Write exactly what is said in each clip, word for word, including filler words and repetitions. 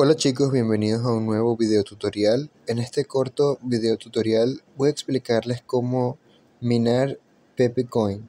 Hola chicos, bienvenidos a un nuevo video tutorial. En este corto video tutorial voy a explicarles cómo minar Pepecoin.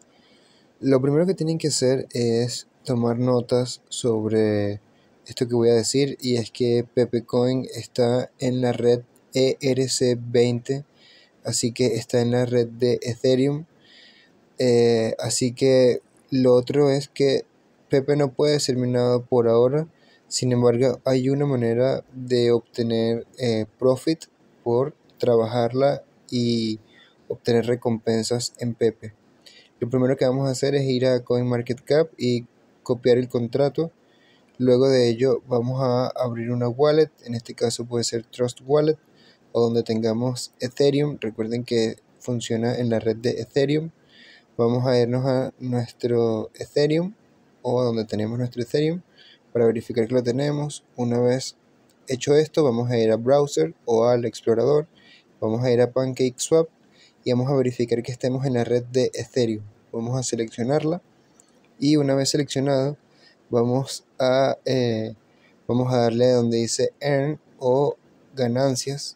Lo primero que tienen que hacer es tomar notas sobre esto que voy a decir, y es que Pepecoin está en la red E R C veinte, así que está en la red de Ethereum. Eh, así que lo otro es que Pepe no puede ser minado por ahora. Sin embargo, hay una manera de obtener eh, profit por trabajarla y obtener recompensas en Pepe. Lo primero que vamos a hacer es ir a CoinMarketCap y copiar el contrato. Luego de ello vamos a abrir una wallet, en este caso puede ser Trust Wallet o donde tengamos Ethereum. Recuerden que funciona en la red de Ethereum. Vamos a irnos a nuestro Ethereum o donde tenemos nuestro Ethereum para verificar que lo tenemos. Una vez hecho esto, vamos a ir a Browser o al explorador, vamos a ir a PancakeSwap y vamos a verificar que estemos en la red de Ethereum. Vamos a seleccionarla y una vez seleccionado vamos a, eh, vamos a darle a donde dice Earn o ganancias,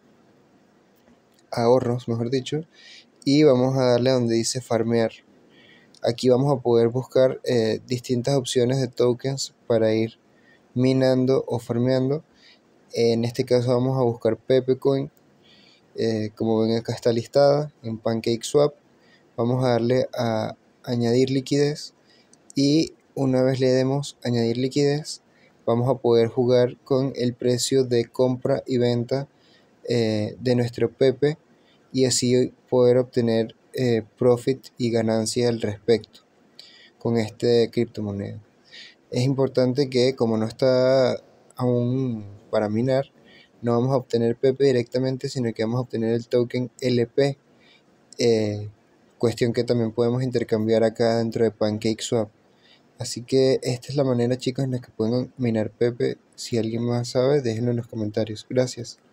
ahorros mejor dicho, y vamos a darle a donde dice Farmear. Aquí vamos a poder buscar eh, distintas opciones de tokens para ir minando o farmeando. En este caso vamos a buscar Pepecoin. Eh, como ven, acá está listada en PancakeSwap. Vamos a darle a añadir liquidez y una vez le demos añadir liquidez vamos a poder jugar con el precio de compra y venta eh, de nuestro Pepe y así poder obtener eh, profit y ganancia al respecto con este criptomoneda. Es importante que, como no está aún para minar, no vamos a obtener Pepe directamente, sino que vamos a obtener el token L P, eh, cuestión que también podemos intercambiar acá dentro de PancakeSwap. Así que esta es la manera, chicos, en la que pueden minar Pepe. Si alguien más sabe, déjenlo en los comentarios. Gracias.